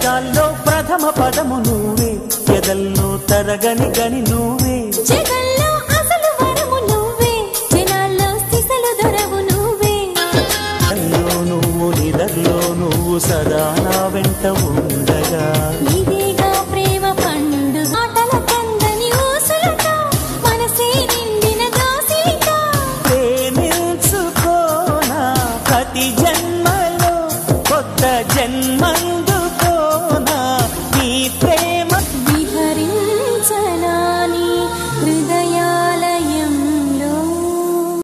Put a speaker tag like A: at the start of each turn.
A: పదాల్లో ప్రథమ పదము నువ్వే ఎదల్లో తరగని గని నువ్వే
B: జగల్లో అసలు వరము నువ్వే జనాల్లో సిసలు దొరవు నువ్వే
A: నువ్వు నిదర్లో నువ్వు సదా నా వెంట ఉండగా
B: ఇదేగా ప్రేమ పండుగ ఆటల కందని ఊసులతో మనసే నిండిన దోసిలితో
A: ప్రేమించుకోనా ప్రతి జన్మలో కొత్త జన్మందు